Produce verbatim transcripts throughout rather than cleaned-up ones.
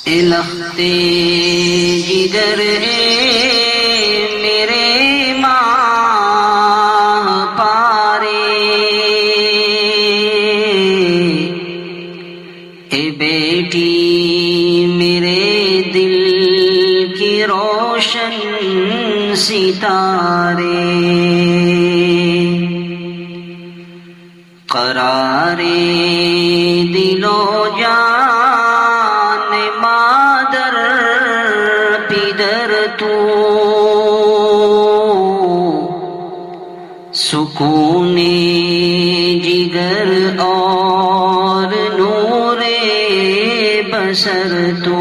لخت جگر میرے ماہ پارے، اے بیٹی میرے دل کی روشن ستارے، قرار دل و جان مادر پدر تو، سکون جگر اور نور بصر تو،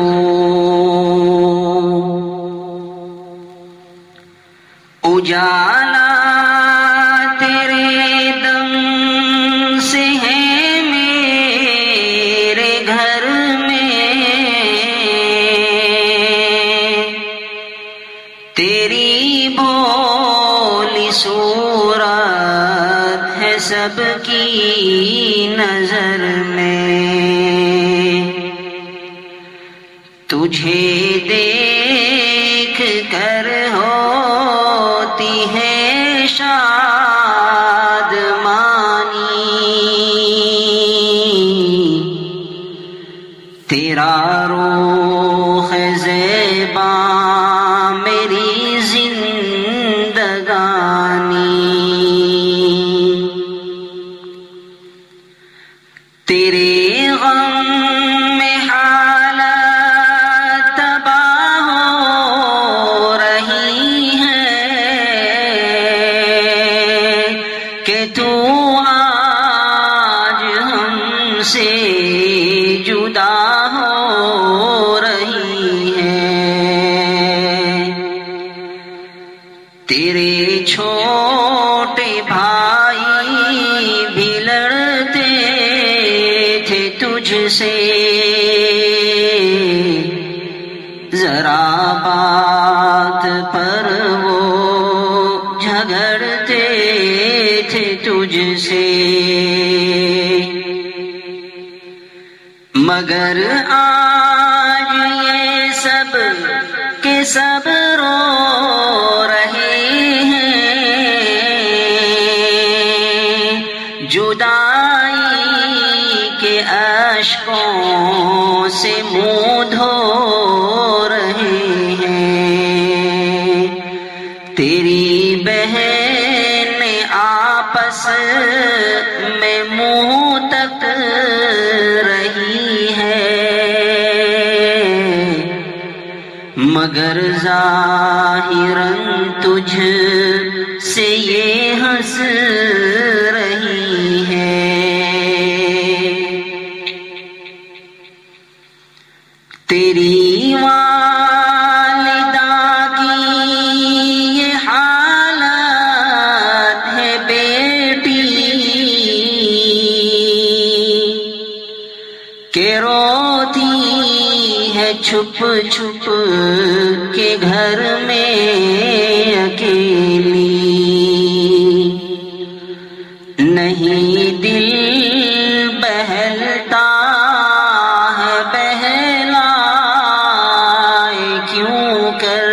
اجالا تیرے دم سے ہے میرے گھر میں، تیری بھولی صورت ہے سب کی نظر میں، تجھے دیکھ کر ہوتی ہے شادمانی، تیرا روح زیباں میری زندگانی، تیرے غم میں حالت تباہ ہو رہی ہے کہ تو آج ہم سے جدا ہو رہی ہے، تیرے چھوٹے بھائی بھی لڑتے تھے تجھ سے، ذرا بات پر وہ جھگڑتے تھے تجھ سے، مگر آج یہ سب کے سب رو رہے ہیں، جدائی کے اشکوں سے منہ دھو رہے ہیں، تیری بہن آپس میں منہ تک رہی ہے، مگر ظاہراً تجھ سے یہ ہنس رہی ہے، تیری والدہ کی یہ حالت ہے بیٹی کہ روتی ہے چھپ چھپ کے گھر میں اکیلی، نہیں دل بہلتا ہے بہلائے کیوں کر،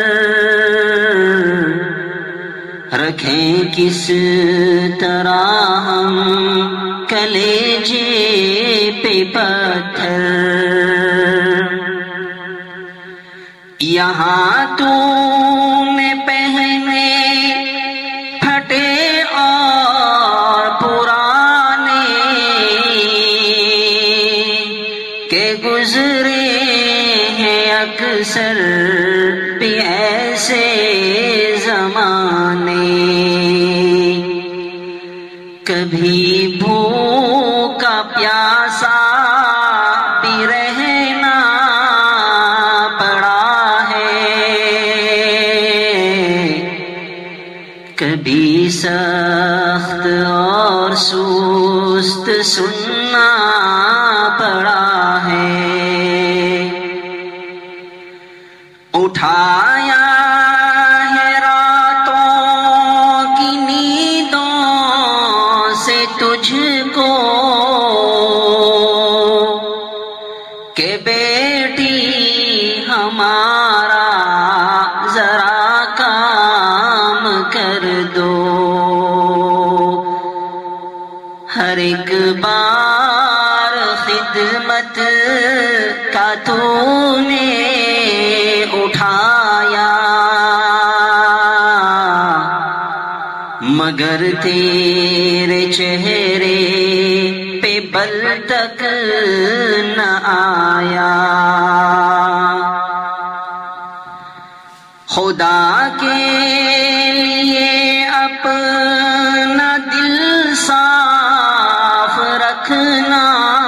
رکھیں کس طرح ہم کلیجے پہ پتھر، یہاں تو نے پہنے پھٹے اور پرانے کہ گزرے ہیں اکثر بھی ایسے زمانے، کبھی بھوکا پیاسا بھی رہنا پڑا ہے، کبھی سخت اور سست سننا پڑا ہے، اٹھایا ہے راتوں کی نیندوں سے تجھ کو کہ بیٹی مگر تیرے چہرے پہ بل تک نہ آیا، خدا کے لیے اپنا دل صاف رکھنا،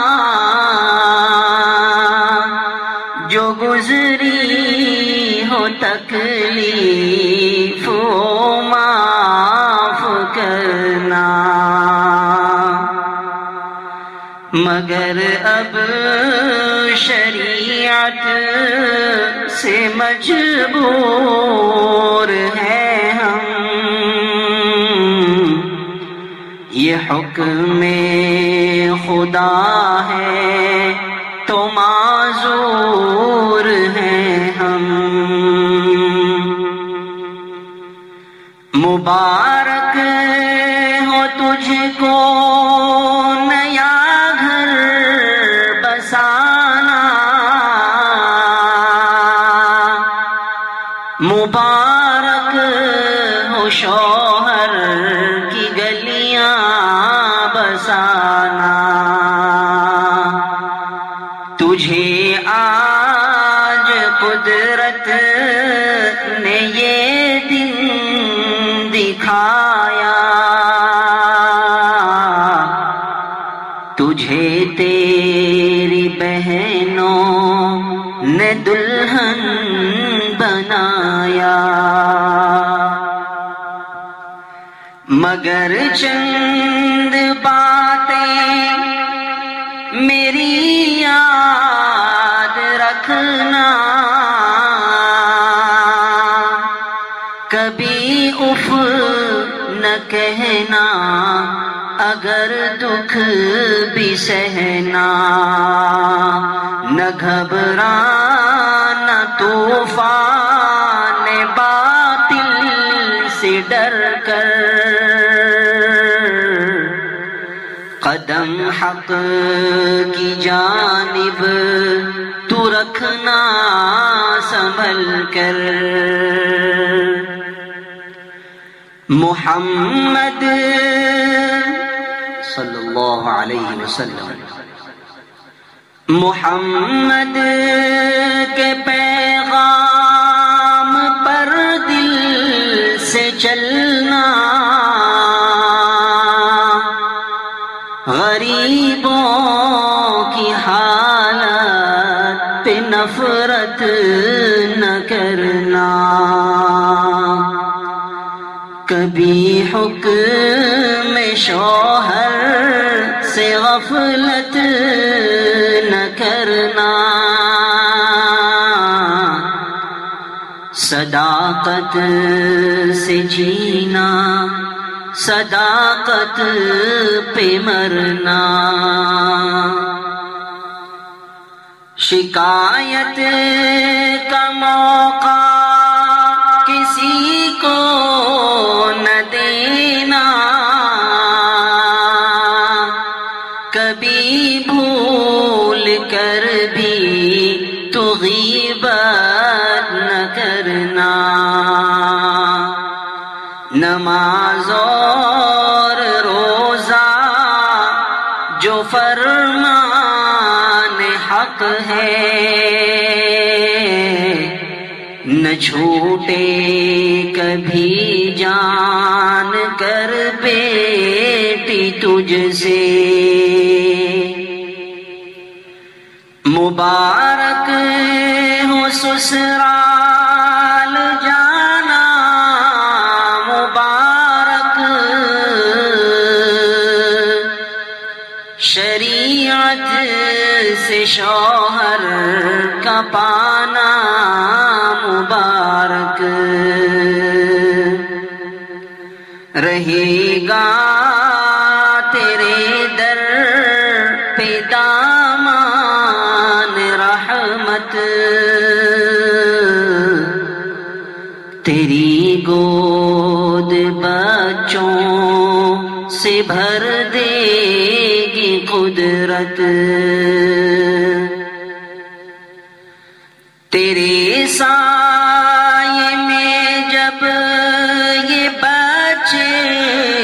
جو گزری ہو تکلیف وہ معاف کرنا، مگر اب شریعت سے مجبور ہیں ہم، یہ حکم خدا ہے تو معذور ہیں ہم۔ مبارک ہو تجھ کو نیا گھر بسانا، مبارک ہو شوہر کی گلیاں بسانا، تجھے آج قدرت نے یہ دن دکھایا، تجھے تیری بہنوں نے دلہن بنایا، مگر چند باتیں میری یاد رکھنا، کبھی اف نہ کہنا اگر دکھ بھی سہنا، نہ گھبرانا طوفان باطل سے ڈر کر، قدم حق کی جانب تو رکھنا سنبھل کر، محمد صلی اللہ علیہ وسلم محمد کے پیغام پر دل سے چلنا، غریبوں کی حالت پہ نفرت نہ کرنا، کبھی حکم شوہر سے غفلت نہ کرنا، صداقت سے جینا صداقت پہ مرنا، شکایت کا موقع کسی کو نہ دینا، کبھی بھول کر بھی تو غیبت نہ کرنا، نماز اور روزہ جو فرمان حق ہے، نہ چھوٹے کبھی جان کر بیٹی تجھ سے، مبارک ہو سسرال جانا، مبارک شریعت سے شوہر کا پانا، مبارک رہے گا تیرے در پہ دامان رحمت، تیری گود بچوں سے بھر دے گی قدرت، تیرے سائے میں جب یہ بچے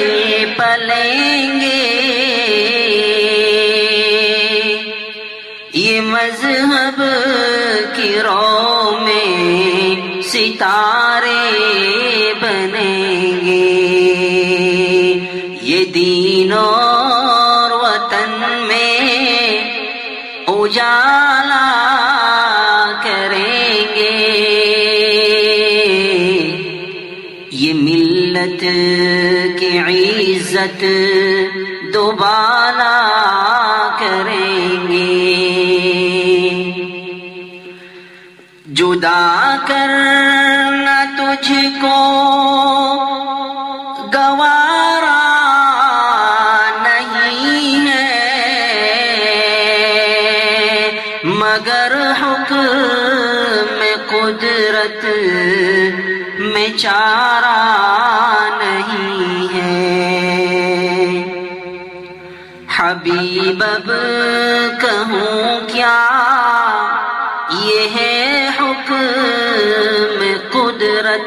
دین اور وطن میں اجالا کریں گے، یہ ملت کی عزت دوبالا کریں گے۔ جدا کرنا تجھ کو گوارا نہیں ہے، مگر حکم قدرت میں چارہ نہیں ہے۔ حبیب اب کہوں کیا، یہ ہے حکم قدرت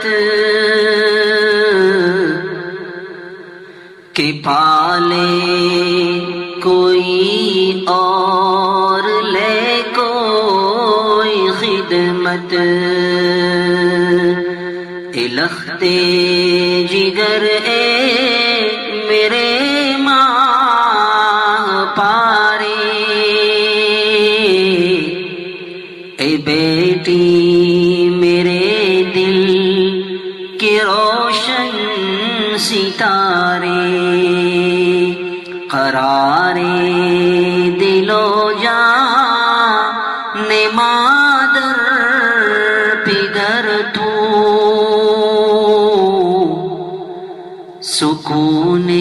کہ پالے کوئی اور لے کوئی خدمت، اے لخت جگر اے میرے ماہ پارے، اے بیٹی میرے دل کے روشن ستارے، قرار دل و جان مادر پدر تو، سکون